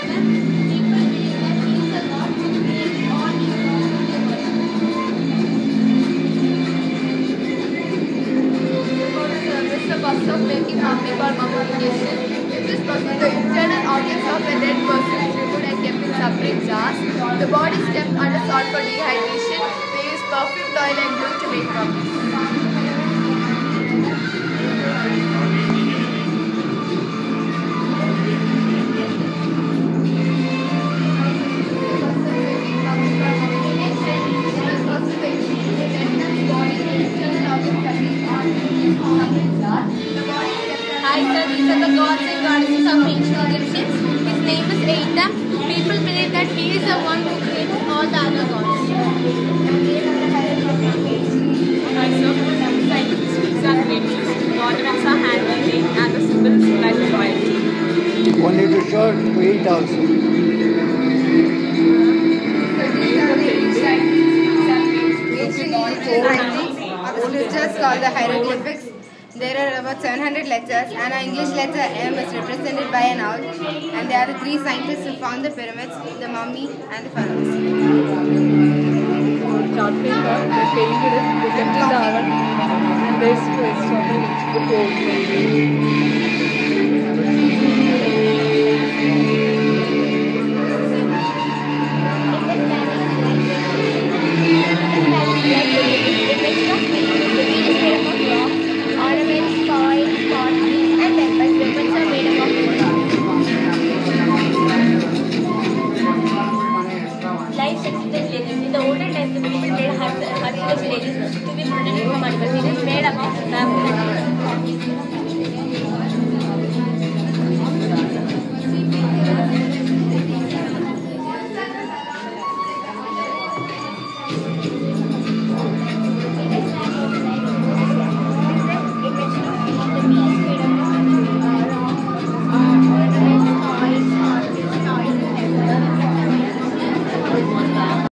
Process of making mummy or mummification. In this process, the internal organs of a dead person is removed and kept in separate jars. The body is kept under salt for dehydration. They use perfumed oil and glue to make mummies. Hi sir, these are the gods and goddesses of ancient Egyptians. His name is Atum. People believe that he is the one who created all the other gods. Hi sir, scientists are creatures. The ornaments are handmade and the symbols symbolize royalty. Only to show to eat also. Ancient Egyptian writings are the scriptures called the hieroglyphics. There are about 700 letters, and our English letter M is represented by an owl. And they are the three scientists who found the pyramids, the mummy, and the pharaohs. Chart paper, they painted it, they kept in the oven, and they started the cold. Ornaments, coins, pottery, and weapons are made up of life in villages. In the olden times, the people made huts in the villages to be protected from animals. It is made up of bamboo.